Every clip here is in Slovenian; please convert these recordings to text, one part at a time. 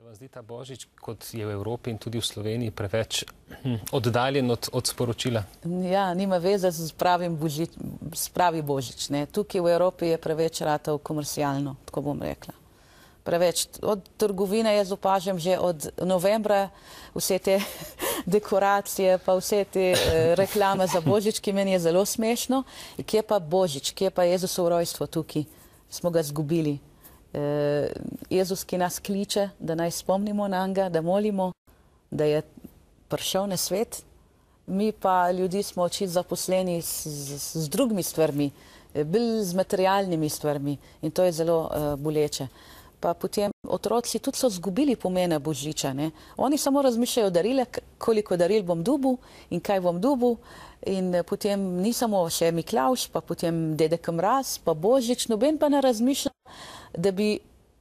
Se vam zdi ta Božič, kot je v Evropi in tudi v Sloveniji, preveč oddaljen od sporočila? Ja, nima veze s pravi Božič. Ne. Tukaj v Evropi je preveč ratov komercialno, tako bom rekla. Preveč. Od trgovine jaz opažam že od novembra vse te dekoracije, pa vse te reklame za Božič, ki meni je zelo smešno. Kje pa Božič, kje pa Jezusovo rojstvo tukaj? Smo ga zgubili. Jezus, ki nas kliče, da naj spomnimo na njega, da molimo, da je prišel na svet. Mi pa ljudi smo očitno zaposleni z drugimi stvarmi, bolj z materialnimi stvarmi in to je zelo boleče. Pa potem otroci tudi so zgubili pomena Božiča. Ne? Oni samo razmišljajo o darile, koliko daril bom dobil in kaj bom dobil. In potem ni samo še Miklavž, pa potem Dedek Mraz, pa Božič, noben pa ne razmišlja, da bi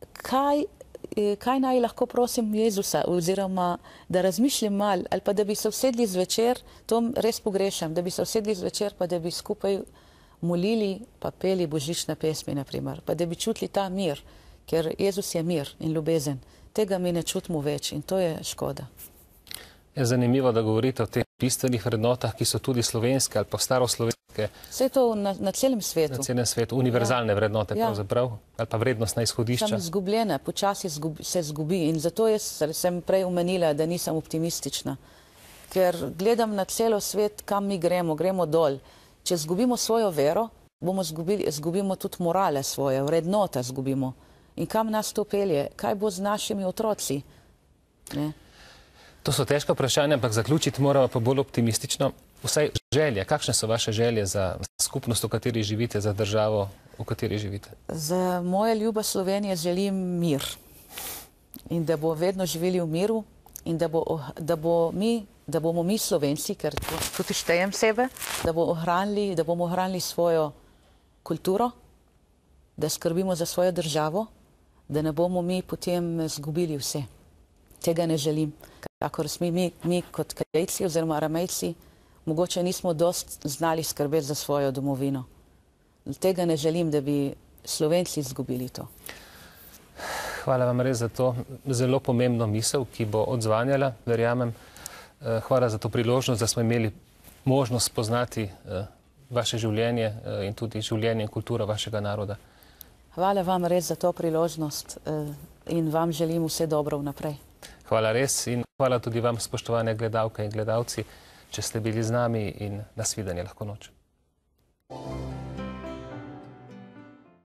kaj naj lahko prosim Jezusa, oziroma da razmišljam mal, ali pa da bi se usedli zvečer, to res pogrešam, da bi se usedli zvečer, pa da bi skupaj molili, pa peli božične pesmi, naprimer, pa da bi čutili ta mir, ker Jezus je mir in ljubezen. Tega mi ne čutimo več in to je škoda. Je zanimivo, da govorite o teh bistvenih vrednotah, ki so tudi slovenske ali pa staroslovenske. Vse to na celem svetu. Na celem svetu, univerzalne vrednote pravzaprav, ali pa vrednostna izhodišča. Sem izgubljena, počasi se zgubi in zato jaz sem prej omenila, da nisem optimistična. Ker gledam na celo svet, kam mi gremo dol. Če zgubimo svojo vero, zgubimo tudi morale svoje, vrednote zgubimo. In kam nas to pelje? Kaj bo z našimi otroci? Ne? To so težka vprašanja, ampak zaključiti moramo pa bolj optimistično. Vsaj želje, kakšne so vaše želje za skupnost, v kateri živite, za državo, v kateri živite? Za moje ljuba Slovenije želim mir. In da bo vedno živeli v miru in da bomo mi Slovenci, ker tudi štejem sebe, da bomo ohranili svojo kulturo, da skrbimo za svojo državo, da ne bomo mi potem zgubili vse. Tega ne želim. Kakor smo mi kot Krajci oziroma Aramejci, mogoče nismo dost znali skrbeti za svojo domovino. Tega ne želim, da bi Slovenci izgubili to. Hvala vam res za to zelo pomembno misel, ki bo odzvanjala, verjamem. Hvala za to priložnost, da smo imeli možnost spoznati vaše življenje in tudi življenje in kulturo vašega naroda. Hvala vam res za to priložnost in vam želim vse dobro vnaprej. Hvala res in hvala tudi vam, spoštovane gledalke in gledalci, če ste bili z nami in nasvidenje lahko noč.